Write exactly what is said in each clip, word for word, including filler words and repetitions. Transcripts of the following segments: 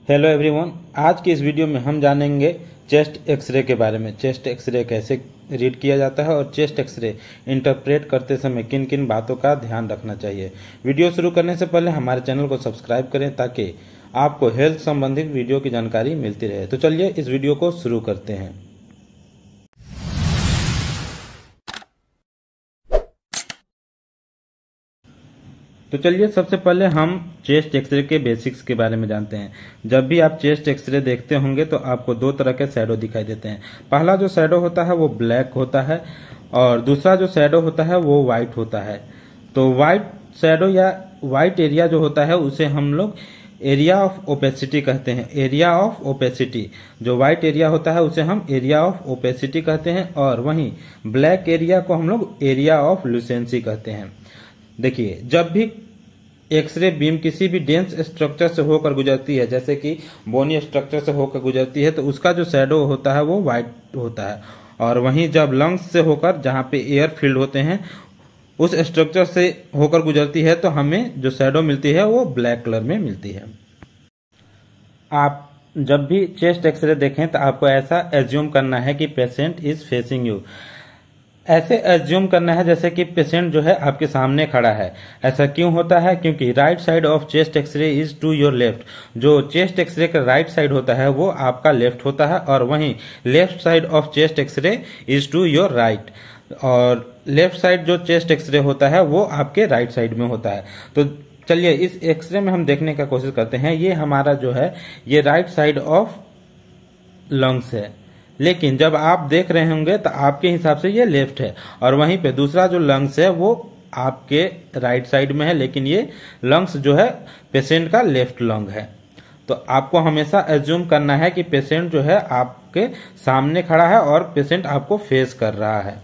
Hello everyone, आज की इस वीडियो में हम जानेंगे चेस्ट एक्सरे के बारे में। चेस्ट एक्सरे कैसे रीड किया जाता है और चेस्ट एक्सरे इंटरप्रेट करते समय किन किन बातों का ध्यान रखना चाहिए। वीडियो शुरू करने से पहले हमारे चैनल को सब्सक्राइब करें ताकि आपको हेल्थ संबंधित वीडियो की जानकारी मिलती रहे। तो चलिए इस वीडियो को शुरू करते हैं। तो चलिए सबसे पहले हम चेस्ट एक्सरे के बेसिक्स के बारे में जानते हैं। जब भी आप चेस्ट एक्सरे देखते होंगे तो आपको दो तरह के शैडो दिखाई देते हैं। पहला जो शैडो होता है वो ब्लैक होता है और दूसरा जो शैडो होता है वो व्हाइट होता है। तो व्हाइट शैडो या व्हाइट एरिया जो होता है उसे हम लोग एरिया ऑफ ओपेसिटी कहते हैं। एरिया ऑफ ओपेसिटी, जो व्हाइट एरिया होता है उसे हम एरिया ऑफ ओपेसिटी कहते हैं और वहीं ब्लैक एरिया को हम लोग एरिया ऑफ लुसेंसी कहते हैं। देखिए, जब भी एक्सरे बीम किसी भी डेंस स्ट्रक्चर से होकर गुजरती है, जैसे कि बोनी स्ट्रक्चर से होकर गुजरती है, तो उसका जो शैडो होता है वो व्हाइट होता है। और वहीं जब लंग्स से होकर, जहाँ पे एयर फील्ड होते हैं, उस स्ट्रक्चर से होकर गुजरती है तो हमें जो शैडो मिलती है वो ब्लैक कलर में मिलती है। आप जब भी चेस्ट एक्सरे देखें तो आपको ऐसा एज्यूम करना है कि पेशेंट इज फेसिंग यू। ऐसे एज्यूम करना है जैसे कि पेशेंट जो है आपके सामने खड़ा है। ऐसा क्यों होता है? क्योंकि right side of chest x ray is to your left. जो चेस्ट एक्सरे का राइट साइड होता है वो आपका लेफ्ट होता है और वहीं left side of chest x ray is to your right. और लेफ्ट साइड जो चेस्ट एक्सरे होता है वो आपके राइट साइड में होता है। तो चलिए इस एक्सरे में हम देखने का कोशिश करते हैं। ये हमारा जो है ये राइट साइड ऑफ लंग्स है, लेकिन जब आप देख रहे होंगे तो आपके हिसाब से ये लेफ्ट है और वहीं पे दूसरा जो लंग्स है वो आपके राइट साइड में है, लेकिन ये लंग्स जो है पेशेंट का लेफ्ट लंग है। तो आपको हमेशा एज्यूम करना है कि पेशेंट जो है आपके सामने खड़ा है और पेशेंट आपको फेस कर रहा है।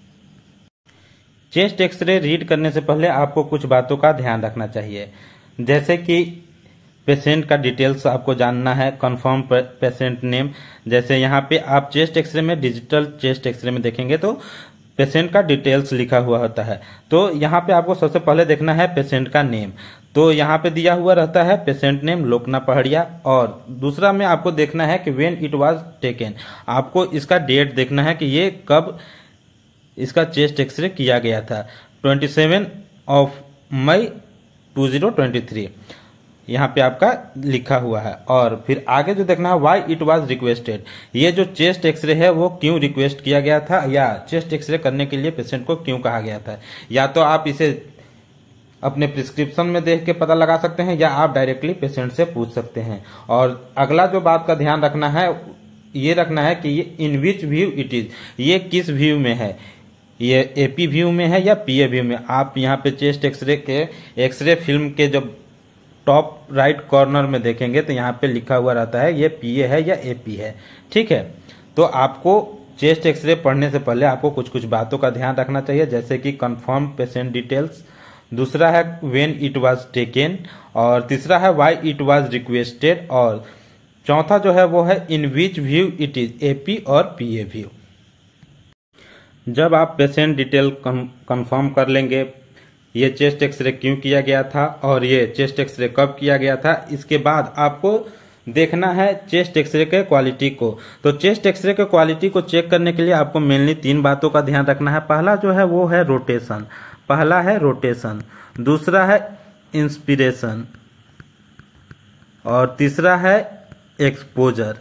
चेस्ट एक्सरे रीड करने से पहले आपको कुछ बातों का ध्यान रखना चाहिए, जैसे कि पेशेंट का डिटेल्स आपको जानना है, कंफर्म पेशेंट नेम। जैसे यहाँ पे आप चेस्ट एक्सरे में, डिजिटल चेस्ट एक्सरे में देखेंगे तो पेशेंट का डिटेल्स लिखा हुआ होता है। तो यहाँ पे आपको सबसे पहले देखना है पेशेंट का नेम। तो यहाँ पे दिया हुआ रहता है पेशेंट नेम लोकना पहाड़िया। और दूसरा में आपको देखना है कि व्हेन इट वाज टेकन। आपको इसका डेट देखना है कि ये कब इसका चेस्ट एक्सरे किया गया था। Twenty seven of May two zero twenty three यहाँ पे आपका लिखा हुआ है। और फिर आगे जो देखना है व्हाई इट वाज रिक्वेस्टेड। ये जो चेस्ट एक्सरे है वो क्यों रिक्वेस्ट किया गया था या चेस्ट एक्सरे करने के लिए पेशेंट को क्यों कहा गया था। या तो आप इसे अपने प्रिस्क्रिप्शन में देख के पता लगा सकते हैं या आप डायरेक्टली पेशेंट से पूछ सकते हैं। और अगला जो बात का ध्यान रखना है ये रखना है कि ये in which view it is, ये किस व्यू में है, ये एपी व्यू में है या पीए व्यू में। आप यहाँ पे चेस्ट एक्सरे के एक्सरे फिल्म के जब टॉप राइट कॉर्नर में देखेंगे तो यहाँ पे लिखा हुआ रहता है ये पीए है या एपी है। ठीक है, तो आपको चेस्ट एक्सरे पढ़ने से पहले आपको कुछ कुछ बातों का ध्यान रखना चाहिए, जैसे कि कंफर्म पेशेंट डिटेल्स, दूसरा है व्हेन इट वाज टेकन, और तीसरा है व्हाई इट वाज रिक्वेस्टेड, और चौथा जो है वो है in which view it is, AP और पीए व्यू। जब आप पेशेंट डिटेल कंफर्म कर लेंगे, ये चेस्ट एक्सरे क्यों किया गया था और ये चेस्ट एक्सरे कब किया गया था, इसके बाद आपको देखना है चेस्ट एक्सरे के क्वालिटी को। तो चेस्ट एक्सरे के क्वालिटी को चेक करने के लिए आपको मेनली तीन बातों का ध्यान रखना है। पहला जो है वो है रोटेशन, पहला है रोटेशन, दूसरा है इंस्पिरेशन और तीसरा है एक्सपोजर।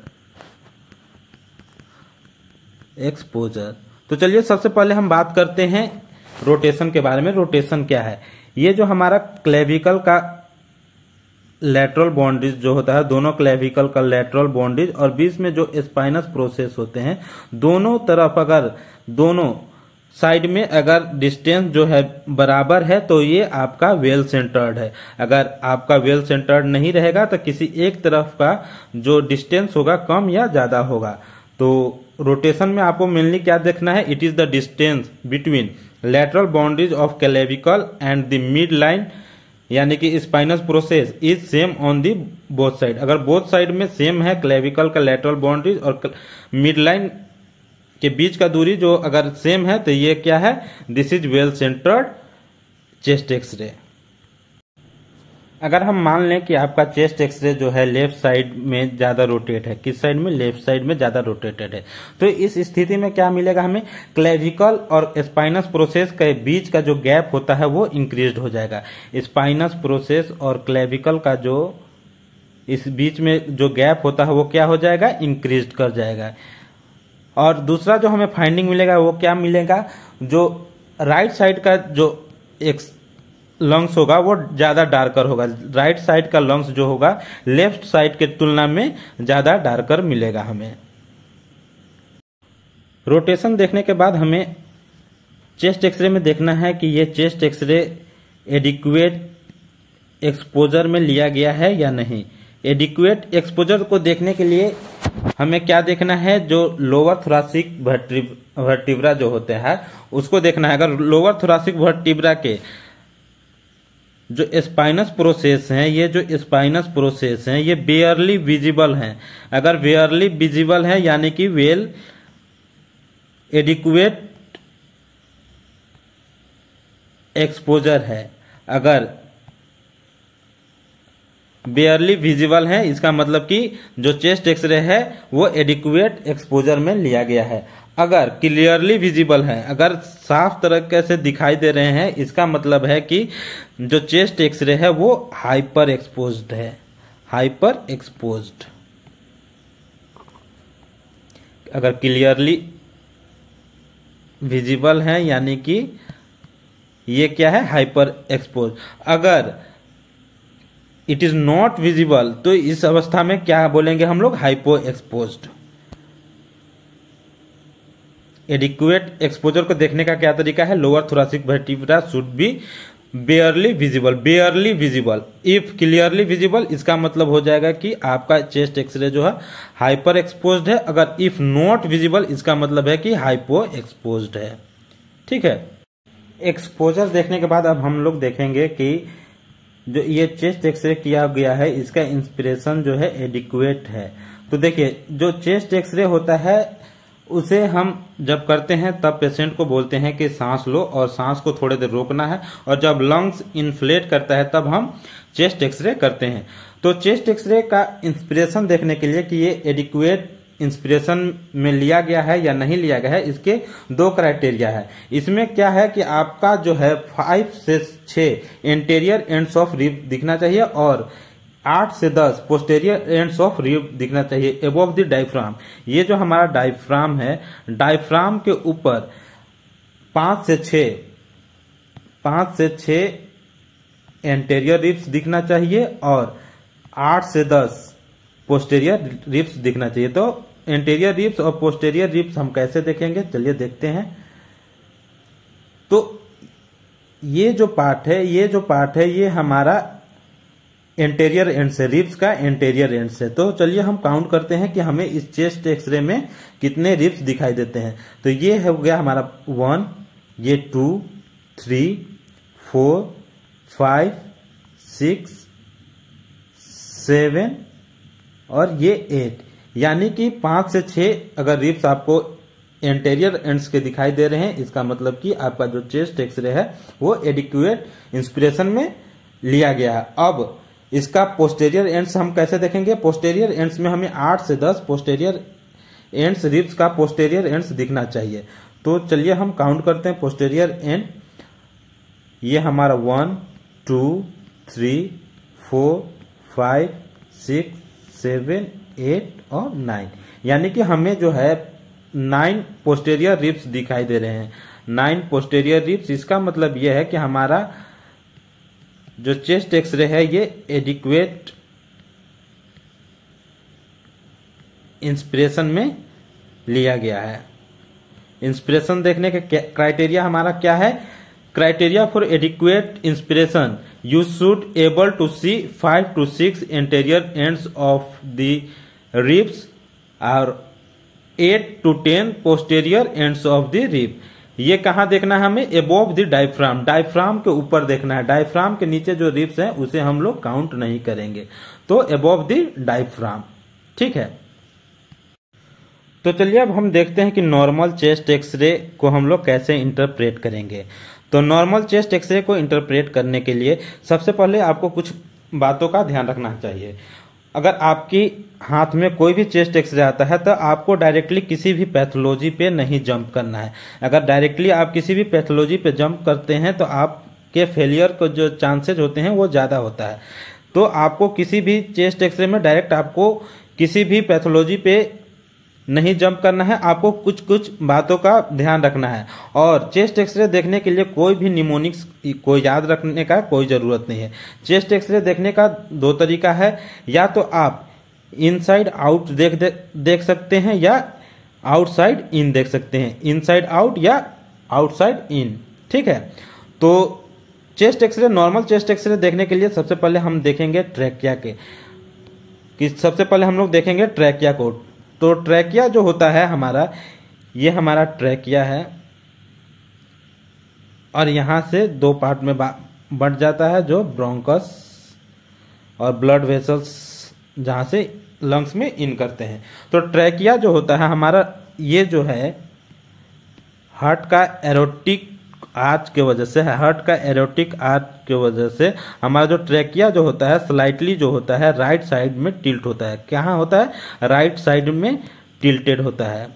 एक्सपोजर तो चलिए सबसे पहले हम बात करते हैं रोटेशन के बारे में। रोटेशन क्या है? ये जो हमारा क्लेविकल का लैटरल बॉन्डेज जो होता है, दोनों क्लेविकल का लैटरल बॉन्डेज और बीच में जो स्पाइनस प्रोसेस होते हैं, दोनों तरफ अगर दोनों साइड में अगर डिस्टेंस जो है बराबर है तो ये आपका वेल सेंटर्ड है। अगर आपका वेल सेंटर्ड नहीं रहेगा तो किसी एक तरफ का जो डिस्टेंस होगा कम या ज्यादा होगा। तो रोटेशन में आपको मेनली क्या देखना है? It is the distance between lateral boundaries of clavicle and the midline, यानी कि spinous process is same on the both side. अगर बोथ साइड में सेम है क्लेविकल का लेटरल बाउंड्रीज और मिड लाइन के बीच का दूरी जो अगर सेम है तो ये क्या है? This is well centred chest x ray. अगर हम मान लें कि आपका चेस्ट एक्सरे जो है लेफ्ट साइड में ज्यादा रोटेट है, किस साइड में? लेफ्ट साइड में ज्यादा रोटेटेड है, तो इस स्थिति में क्या मिलेगा हमें? क्लेविकल और स्पाइनस प्रोसेस के बीच का जो गैप होता है वो इंक्रीज हो जाएगा। स्पाइनस प्रोसेस और क्लेविकल का जो इस बीच में जो गैप होता है वो क्या हो जाएगा? इंक्रीज कर जाएगा। और दूसरा जो हमें फाइंडिंग मिलेगा वो क्या मिलेगा? जो राइट साइड का जो एक लंग्स होगा वो ज्यादा डार्कर होगा। राइट साइड का लंग्स जो होगा लेफ्ट साइड के तुलना में ज्यादा डार्कर मिलेगा हमें। रोटेशन देखने के बाद हमें चेस्ट एक्सरे में देखना है कि ये चेस्ट एक्सरे एडिक्वेट एक्सपोजर में लिया गया है या नहीं। एडिक्वेट एक्सपोजर को देखने के लिए हमें क्या देखना है? जो लोअर थोरासिक वर्टिब्रा जो होते हैं उसको देखना है। अगर लोअर थोरासिक वर्टिब्रा के जो स्पाइनस प्रोसेस हैं, ये जो स्पाइनस प्रोसेस हैं ये बेयरली विजिबल हैं। अगर बेयरली विजिबल हैं यानी कि वेल एडिक्वेट एक्सपोजर है। अगर बेयरली विजिबल है इसका मतलब कि जो चेस्ट एक्सरे है वो एडिक्वेट एक्सपोजर में लिया गया है। अगर क्लियरली विजिबल है, अगर साफ तरीके से दिखाई दे रहे हैं, इसका मतलब है कि जो चेस्ट एक्सरे है वो हाइपर एक्सपोज्ड है। हाइपर एक्सपोज्ड अगर क्लियरली विजिबल है यानी कि ये क्या है? Hyper expose. अगर इट इज नॉट विजिबल तो इस अवस्था में क्या बोलेंगे हम लोग? Hypo exposed. एडिक्वेट एक्सपोजर को देखने का क्या तरीका है? Lower thoracic vertebra should be barely visible. Barely visible, if clearly visible इसका मतलब हो जाएगा कि आपका चेस्ट एक्सरे जो है हाइपर एक्सपोज्ड है। अगर इफ नॉट विजिबल इसका मतलब है कि हाइपो एक्सपोज्ड है। ठीक है। एक्सपोजर देखने के बाद अब हम लोग देखेंगे कि जो ये चेस्ट एक्सरे किया गया है इसका इंस्पिरेशन जो है एडिक्वेट है। तो देखिए जो चेस्ट एक्सरे होता है उसे हम जब करते हैं तब पेशेंट को बोलते हैं कि सांस लो और सांस को थोड़ी देर रोकना है, और जब लंग्स इन्फ्लेट करता है तब हम चेस्ट एक्सरे करते हैं। तो चेस्ट एक्सरे का इंस्पिरेशन देखने के लिए कि ये एडिक्वेट इंस्पिरेशन में लिया गया है या नहीं लिया गया है, इसके दो क्राइटेरिया है। इसमें क्या है कि आपका जो है फाइव से छह इंटीरियर एंड्स ऑफ रिब दिखना चाहिए और आठ से दस पोस्टेरियर एंड्स ऑफ रिब दिखना चाहिए एबव द डायफ्राम। ये जो हमारा डायफ्राम है, डायफ्राम के ऊपर पांच से छह पांच से छह एंटीरियर रिब्स दिखना चाहिए और आठ से दस पोस्टेरियर रिब्स दिखना चाहिए। तो एंटीरियर रिब्स और पोस्टेरियर रिब्स हम कैसे देखेंगे? चलिए देखते हैं। तो ये जो पार्ट है ये जो पार्ट है ये हमारा एंटीरियर एंड से, रिब्स का एंटीरियर एंड से। तो चलिए हम काउंट करते हैं कि हमें इस चेस्ट एक्सरे में कितने रिब्स दिखाई देते हैं। तो ये हो गया हमारा वन, ये two, three, four, five, six, seven और ये एट, यानी कि पांच से छह अगर रिब्स आपको एंटीरियर एंड्स के दिखाई दे रहे हैं इसका मतलब कि आपका जो चेस्ट एक्सरे है वो एडिक्वेट इंस्पिरेशन में लिया गया है। अब इसका पोस्टेरियर एंड्स हम कैसे देखेंगे? पोस्टेरियर एंड्स में हमें आठ से दस पोस्टेरियर एंड्स रिब्स का पोस्टेरियर एंड्स दिखना चाहिए। तो चलिए हम काउंट करते हैं पोस्टेरियर एंड। ये हमारा one, two, three, four, five, six, seven, eight और नाइन, यानी कि हमें जो है नाइन पोस्टेरियर रिब्स दिखाई दे रहे हैं। नाइन पोस्टेरियर रिब्स, इसका मतलब यह है कि हमारा जो चेस्ट एक्सरे है ये एडिक्वेट इंस्पिरेशन में लिया गया है। इंस्पिरेशन देखने के क्राइटेरिया हमारा क्या है? Criteria for adequate inspiration, you should able to see five to six interior ends of the ribs और eight to ten posterior ends of the rib. ये कहाँ देखना है हमें? एबोव द डायफ्राम, डायफ्राम के ऊपर देखना है। डायफ्राम के नीचे जो रिब्स हैं उसे हम लोग काउंट नहीं करेंगे। तो एबोव द डायफ्राम, ठीक है। तो चलिए अब हम देखते हैं कि नॉर्मल चेस्ट एक्सरे को हम लोग कैसे इंटरप्रेट करेंगे। तो नॉर्मल चेस्ट एक्सरे को इंटरप्रेट करने के लिए सबसे पहले आपको कुछ बातों का ध्यान रखना चाहिए। अगर आपकी हाथ में कोई भी चेस्ट एक्सरे आता है तो आपको डायरेक्टली किसी भी पैथोलॉजी पे नहीं जंप करना है। अगर डायरेक्टली आप किसी भी पैथोलॉजी पे जंप करते हैं तो आपके फेलियर को जो चांसेज होते हैं वो ज़्यादा होता है। तो आपको किसी भी चेस्ट एक्सरे में डायरेक्ट आपको किसी भी पैथोलॉजी पे नहीं जंप करना है, आपको कुछ कुछ बातों का ध्यान रखना है। और चेस्ट एक्सरे देखने के लिए कोई भी निमोनिक्स को याद रखने का कोई ज़रूरत नहीं है। चेस्ट एक्सरे देखने का दो तरीका है, या तो आप इनसाइड आउट देख दे, देख सकते हैं या आउटसाइड इन देख सकते हैं, इनसाइड आउट या आउटसाइड इन, ठीक है। तो chest x ray, normal chest x ray देखने के लिए सबसे पहले हम देखेंगे ट्रैकिया के कि सबसे पहले हम लोग देखेंगे ट्रैकिया को। तो ट्रैकिया जो होता है हमारा, ये हमारा ट्रैकिया है और यहाँ से दो पार्ट में बंट जाता है, जो ब्रोंकस और ब्लड वेसल्स जहाँ से लंग्स में इन करते हैं। तो ट्रैकिया जो होता है हमारा, ये जो है हार्ट का एरोटिक आर्च के वजह से है, हार्ट का एरोटिक आर्च के वजह से हमारा जो ट्रैकिया जो होता है स्लाइटली जो होता है राइट साइड में टिल्ट होता है। कहाँ होता है? राइट साइड में टिल्टेड होता है।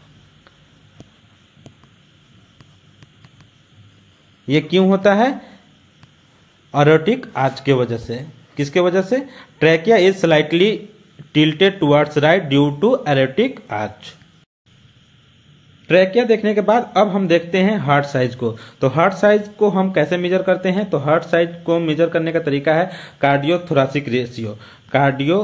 ये क्यों होता है? एरोटिक आर्च के वजह से। किसके वजह से? Trachea is slightly tilted towards right due to aortic arch. Trachea देखने के बाद अब हम देखते हैं हार्ट साइज को। तो हार्ट साइज को हम कैसे मेजर करते हैं? तो हार्ट साइज को मेजर करने का तरीका है cardio thoracic ratio. Cardio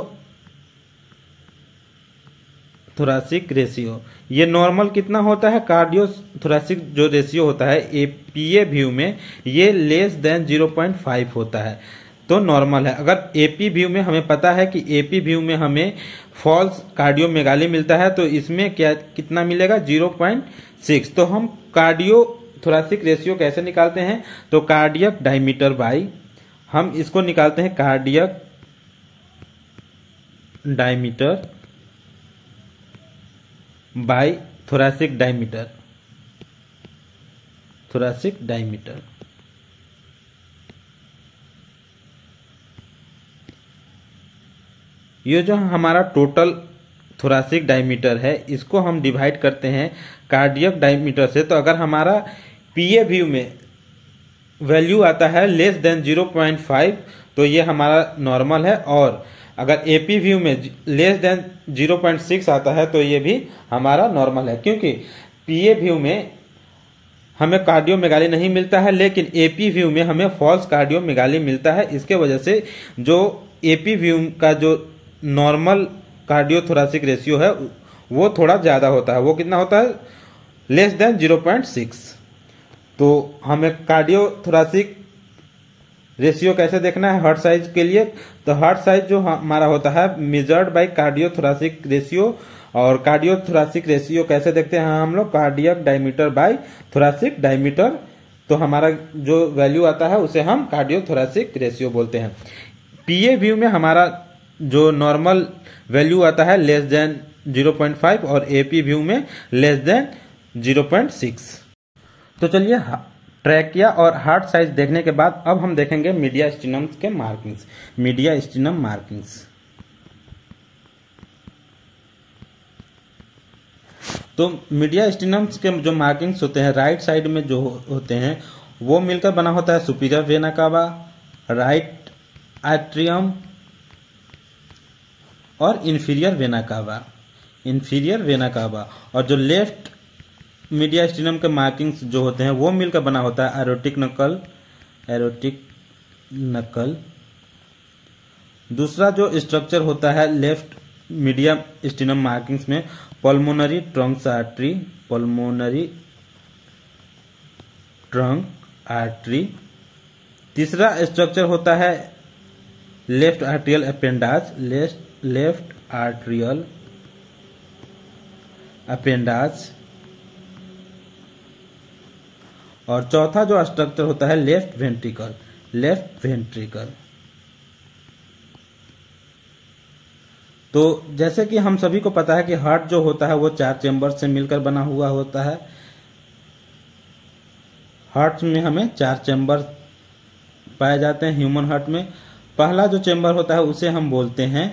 thoracic ratio ये नॉर्मल कितना होता है? कार्डियो थोरासिक जो रेशियो होता है एपीए व्यू में ये less than zero point five होता है, तो नॉर्मल है। अगर एपी व्यू में हमें पता है कि एपी व्यू में हमें फॉल्स कार्डियोमेगाली मिलता है, तो इसमें क्या कितना मिलेगा? Zero point six. तो हम कार्डियो थोरासिक रेशियो कैसे निकालते हैं? तो कार्डियक डायमीटर बाई, हम इसको निकालते हैं cardiac diameter by thoracic diameter, thoracic diameter. ये जो हमारा टोटल थोरासिक डायमीटर है इसको हम डिवाइड करते हैं कार्डियक डायमीटर से। तो अगर हमारा पीए व्यू में वैल्यू आता है less than zero point five तो ये हमारा नॉर्मल है, और अगर एपी व्यू में less than zero point six आता है तो ये भी हमारा नॉर्मल है। क्योंकि पीए व्यू में हमें कार्डियोमेगाली नहीं मिलता है, लेकिन एपी व्यू में हमें फॉल्स कार्डियोमेगाली मिलता है। इसके वजह से जो एपी व्यू का जो नॉर्मल कार्डियोथोरासिक रेशियो है वो थोड़ा ज़्यादा होता है। वो कितना होता है? Less than zero point six. तो हमें कार्डियोथोरासिक रेशियो कैसे देखना है हार्ट साइज के लिए? तो हार्ट साइज जो हमारा होता है मेजर्ड बाय कार्डियोथोरासिक रेशियो, और कार्डियोथोरासिक रेशियो कैसे देखते हैं हम लोग? Cardiac diameter by thoracic diameter. तो हमारा जो वैल्यू आता है उसे हम कार्डियोथोरासिक रेशियो बोलते हैं। पीए व्यू में हमारा जो नॉर्मल वैल्यू आता है less than zero point five और एपी व्यू में less than zero point six. तो चलिए ट्रैकिया और हार्ट साइज देखने के बाद अब हम देखेंगे मीडियास्टिनम्स के मार्किंग्स। मीडियास्टिनम मार्किंग्स, तो मीडियास्टिनम्स के जो मार्किंग्स होते हैं राइट साइड में जो होते हैं वो मिलकर बना होता है superior vena cava, right atrium और inferior vena cava, inferior vena cava. और जो लेफ्ट मीडियास्टिनम के मार्किंग्स जो होते हैं वो मिलकर बना होता है एरोटिक नकल, एरोटिक नकल। दूसरा जो स्ट्रक्चर होता है लेफ्ट मीडियास्टिनम मार्किंग्स में pulmonary trunk artery, pulmonary trunk artery. तीसरा स्ट्रक्चर होता है left atrial appendage, left left atrial appendage. और चौथा जो स्ट्रक्चर होता है लेफ्ट वेंट्रिकल, लेफ्ट वेंट्रिकल। तो जैसे कि हम सभी को पता है कि हार्ट जो होता है वो चार चेंबर से मिलकर बना हुआ होता है। हार्ट में हमें चार चेंबर पाए जाते हैं ह्यूमन हार्ट में। पहला जो चेंबर होता है उसे हम बोलते हैं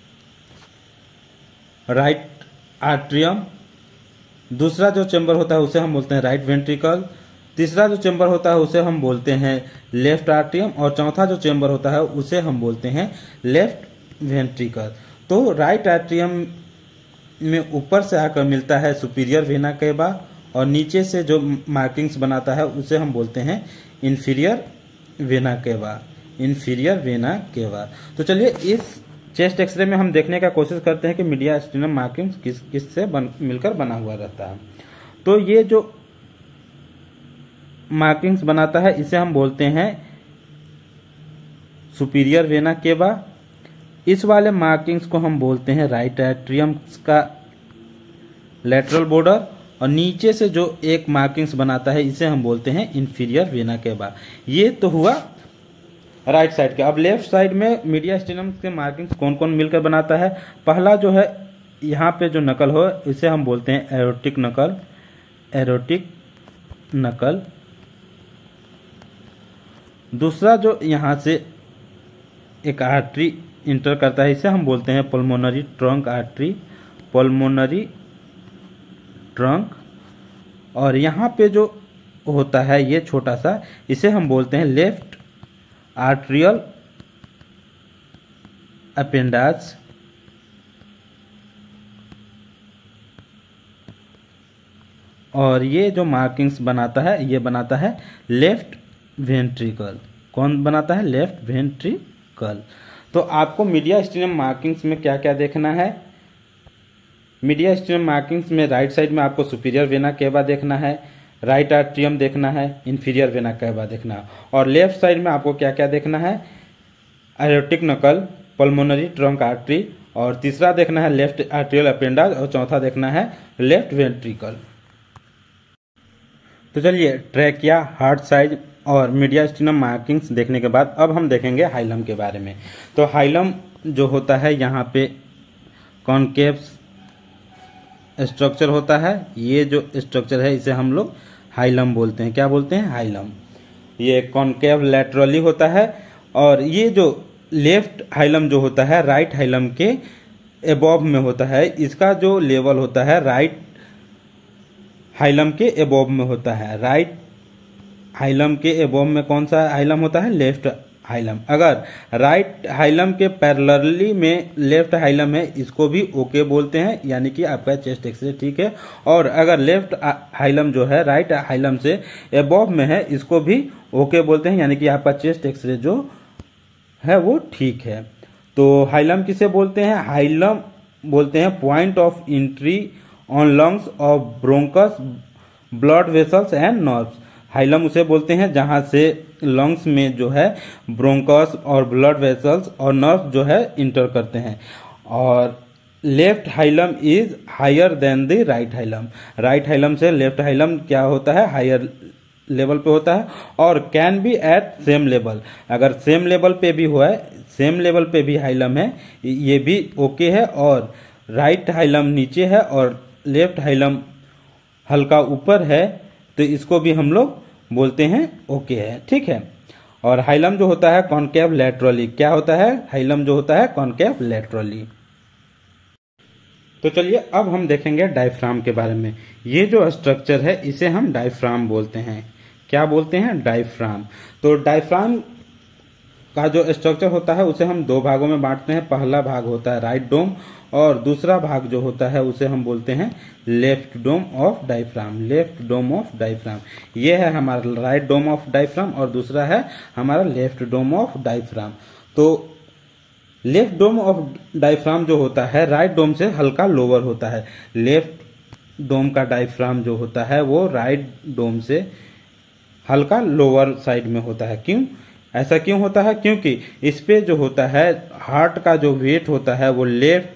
राइट आर्ट्रियम, दूसरा जो चेंबर होता है उसे हम बोलते हैं राइट वेंट्रिकल, तीसरा जो चेंबर होता है उसे हम बोलते हैं लेफ्ट आर्ट्रियम और चौथा जो चेंबर होता है उसे हम बोलते हैं लेफ्ट वेंट्रिकल। तो राइट आर्ट्रियम में ऊपर से आकर मिलता है सुपीरियर वेना केवा और नीचे से जो मार्किंग्स बनाता है उसे हम बोलते हैं inferior vena cava, inferior vena cava. तो चलिए इस चेस्ट एक्सरे में हम देखने का कोशिश करते हैं कि मीडियास्टिनम मार्किंग्स किस किस से बन, मिलकर बना हुआ रहता है। तो ये जो मार्किंग्स बनाता है इसे हम बोलते हैं सुपीरियर वेना केवा। इस वाले मार्किंग्स को हम बोलते हैं राइट एट्रियम का लेटरल बॉर्डर और नीचे से जो एक मार्किंग्स बनाता है इसे हम बोलते हैं इन्फीरियर वेना केवा। ये तो हुआ राइट साइड के। अब लेफ्ट साइड में मीडियास्टिनम के मार्किंग्स कौन कौन मिलकर बनाता है। पहला जो है यहाँ पे जो नकल हो इसे हम बोलते हैं एरोटिक नकल, एरोटिक नकल। दूसरा जो यहाँ से एक आर्टरी इंटर करता है इसे हम बोलते हैं pulmonary trunk artery, pulmonary trunk. और यहाँ पे जो होता है ये छोटा सा इसे हम बोलते हैं लेफ्ट आर्ट्रियल अपेंडाज। और ये जो मार्किंग्स बनाता है ये बनाता है लेफ्ट वेंट्रिकल। कौन बनाता है? Left ventricle. तो आपको मीडियास्टिनम मार्किंग्स में क्या क्या देखना है। मीडियास्टिनम मार्किंग्स में राइट साइड में आपको सुपीरियर वेना केवा देखना है, राइट आर्ट्रियम देखना है, इन्फीरियर वेना केवा देखना है। और लेफ्ट साइड में आपको क्या क्या देखना है? एरोटिक नकल, पल्मोनरी ट्रंक आर्टरी, और तीसरा देखना है लेफ्ट आर्ट्रियल अपेंडाज, और चौथा देखना है लेफ्ट वेंट्रिकल। तो चलिए ट्रैकिया, हार्ट साइज और मीडियास्टिनम मार्किंग्स देखने के बाद अब हम देखेंगे हाइलम के बारे में। तो हाइलम जो होता है यहाँ पे कॉनकेव स्ट्रक्चर होता है। ये जो स्ट्रक्चर है इसे हम लोग हाइलम बोलते हैं। क्या बोलते हैं? हाइलम। ये कॉनकेव लैटरली होता है। और ये जो लेफ्ट हाइलम जो होता है राइट हाइलम के एबव में होता है। इसका जो लेवल होता है राइट हाइलम के एबव में होता है। राइट हाइलम के एबव में कौन सा हाइलम होता है? Left hilum. अगर राइट हाइलम के पैरेलली में लेफ्ट हाइलम है इसको भी ओके बोलते हैं, यानी कि आपका चेस्ट एक्सरे ठीक है। और अगर लेफ्ट हाइलम जो है राइट हाइलम से एबव में है इसको भी ओके बोलते हैं, यानी कि आपका चेस्ट एक्सरे जो है वो ठीक है। तो हाइलम किसे बोलते हैं? हाइलम बोलते हैं point of entry on lungs of bronchus, blood vessels and nerves. Hilum उसे बोलते हैं जहां से लंग्स में जो है ब्रोंकस और ब्लड वेसल्स और नर्व जो है इंटर करते हैं। और left hilum is higher than the right hilum. Right hilum से लेफ्ट हाइलम क्या होता है? हायर लेवल पे होता है। और can be at same level. अगर सेम लेवल पे भी हुआ है, सेम लेवल पे भी हाइलम है, ये भी ओके है। और राइट हाइलम नीचे है और लेफ्ट हाइलम हल्का ऊपर है तो इसको भी हम लोग बोलते हैं ओके है, ठीक है। और हाइलम जो होता है कॉनकेव लैटरली। क्या होता है? हाइलम जो होता है कॉनकेव लैटरली। तो चलिए अब हम देखेंगे डायफ्राम के बारे में। ये जो स्ट्रक्चर है इसे हम डायफ्राम बोलते हैं। क्या बोलते हैं? डायफ्राम। तो डायफ्राम का जो स्ट्रक्चर होता है उसे हम दो भागों में बांटते हैं। पहला भाग होता है राइट डोम और दूसरा भाग जो होता है उसे हम बोलते हैं left dome of diaphragm. Left dome of diaphragm ये है हमारा राइट डोम ऑफ डायफ्राम और दूसरा है हमारा लेफ्ट डोम ऑफ डायफ्राम। तो लेफ्ट डोम ऑफ डायफ्राम जो होता है राइट डोम से हल्का लोअर होता है। लेफ्ट डोम का डायफ्राम जो होता है वो राइट डोम से हल्का लोअर साइड में होता है। क्यों ऐसा क्यों होता है? क्योंकि इस पे जो होता है हार्ट का जो वेट होता है वो लेफ्ट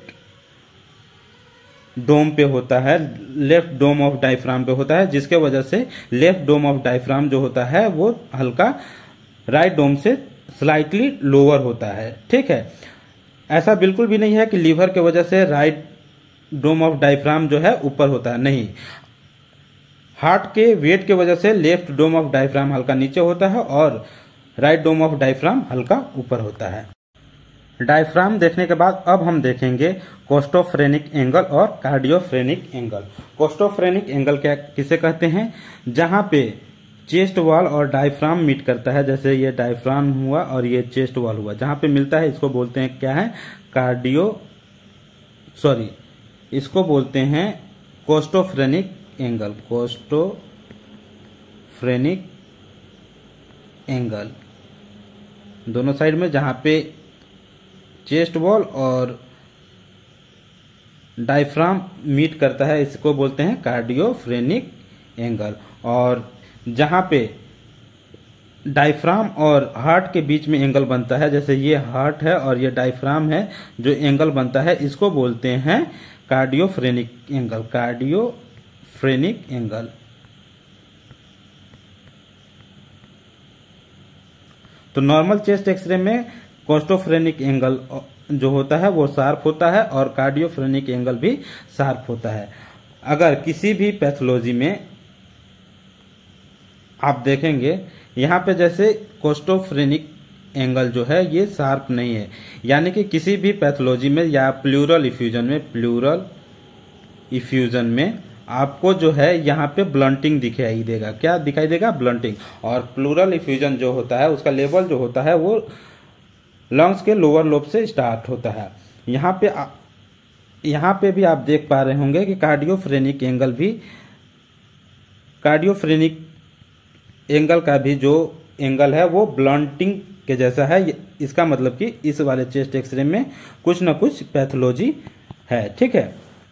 डोम पे होता है, लेफ्ट डोम ऑफ डायफ्राम पे होता है, जिसके वजह से लेफ्ट डोम ऑफ डायफ्राम जो होता है वो हल्का राइट डोम से स्लाइटली लोअर होता है, ठीक है। ऐसा बिल्कुल भी नहीं है कि लीवर के वजह से राइट डोम ऑफ डायफ्राम जो है ऊपर होता है, नहीं। हार्ट के वेट के वजह से लेफ्ट डोम ऑफ डायफ्राम हल्का नीचे होता है और राइट डोम ऑफ डायफ्राम हल्का ऊपर होता है। डायफ्राम देखने के बाद अब हम देखेंगे कोस्टोफ्रेनिक एंगल और कार्डियोफ्रेनिक एंगल। कोस्टोफ्रेनिक एंगल क्या किसे कहते हैं? जहां पे चेस्ट वॉल और डायफ्राम मीट करता है, जैसे ये डायफ्राम हुआ और ये चेस्ट वॉल हुआ, जहां पे मिलता है इसको बोलते हैं क्या है? कार्डियो सॉरी इसको बोलते हैं कोस्टोफ्रेनिक एंगल। कोस्टोफ्रेनिक एंगल दोनों साइड में जहां पे चेस्ट वॉल और डायफ्राम मीट करता है इसको बोलते हैं कार्डियोफ्रेनिक एंगल। और जहां पे डायफ्राम और हार्ट के बीच में एंगल बनता है, जैसे ये हार्ट है और ये डायफ्राम है, जो एंगल बनता है इसको बोलते हैं कार्डियोफ्रेनिक एंगल। Cardiophrenic angle. तो नॉर्मल चेस्ट एक्सरे में कोस्टोफ्रेनिक एंगल जो होता है वो शार्प होता है और कार्डियोफ्रेनिक एंगल भी शार्प होता है। अगर किसी भी पैथोलॉजी में आप देखेंगे यहाँ पे जैसे कोस्टोफ्रेनिक एंगल जो है ये शार्प नहीं है, यानी कि किसी भी पैथोलॉजी में या प्लूरल इफ्यूजन में प्लूरल इफ्यूजन में आपको जो है यहाँ पे ब्लंटिंग दिखाई देगा। क्या दिखाई देगा? ब्लंटिंग। और प्लूरल इफ्यूजन जो होता है उसका लेवल जो होता है वो लंग्स के लोअर लोब से स्टार्ट होता है। यहाँ पे आ, यहाँ पे भी आप देख पा रहे होंगे कि कार्डियोफ्रेनिक एंगल भी कार्डियोफ्रेनिक एंगल का भी जो एंगल है वो ब्लंटिंग के जैसा है। इसका मतलब कि इस वाले चेस्ट एक्सरे में कुछ न कुछ पैथोलॉजी है। ठीक है।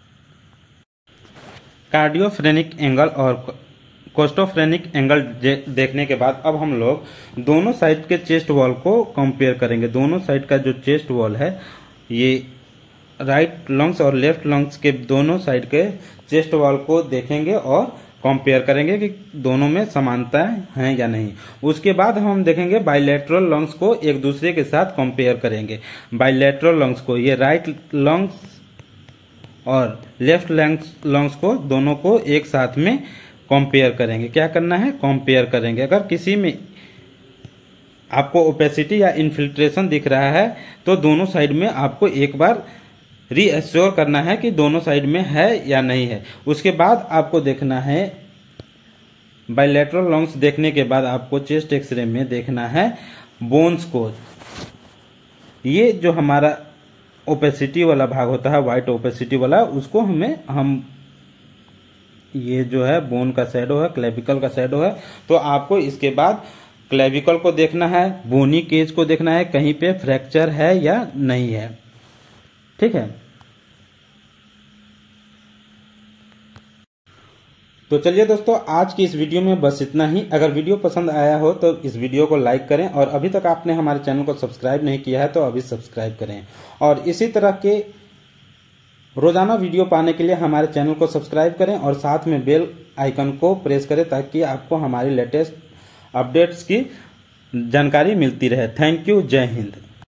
कार्डियोफ्रेनिक एंगल और कोस्टोफ्रेनिक एंगल देखने के बाद अब हम लोग दोनों साइड के चेस्ट वॉल को कंपेयर करेंगे। दोनों साइड का जो चेस्ट वॉल है, ये राइट लंग्स और लेफ्ट लंग्स के दोनों साइड के चेस्ट वॉल को देखेंगे और कंपेयर करेंगे कि दोनों में समानताएं हैं या नहीं। उसके बाद हम देखेंगे बाइलेटरल लंग्स को एक दूसरे के साथ कंपेयर करेंगे। बाइलेटरल लंग्स को, ये राइट लंग्स और लेफ्ट लंग्स को, दोनों को एक साथ में कंपेयर करेंगे। क्या करना है? कंपेयर करेंगे। अगर किसी में आपको ओपेसिटी या इन्फिल्ट्रेशन दिख रहा है तो दोनों साइड में आपको एक बार रीएश्योर करना है कि दोनों साइड में है या नहीं है। उसके बाद आपको देखना है, बाइलेटरल लंग्स देखने के बाद आपको चेस्ट एक्सरे में देखना है बोन्स को। ये जो हमारा ओपेसिटी वाला भाग होता है, व्हाइट ओपेसिटी वाला, उसको हमें हम ये जो है बोन का शैडो है, क्लेविकल का शैडो है, तो आपको इसके बाद क्लेविकल को देखना है, बोनी केज को देखना है कहीं पे फ्रैक्चर है या नहीं है। ठीक है। तो चलिए दोस्तों, आज की इस वीडियो में बस इतना ही। अगर वीडियो पसंद आया हो तो इस वीडियो को लाइक करें और अभी तक आपने हमारे चैनल को सब्सक्राइब नहीं किया है तो अभी सब्सक्राइब करें। और इसी तरह के रोजाना वीडियो पाने के लिए हमारे चैनल को सब्सक्राइब करें और साथ में बेल आइकन को प्रेस करें ताकि आपको हमारी लेटेस्ट अपडेट्स की जानकारी मिलती रहे। Thank you. जय हिंद।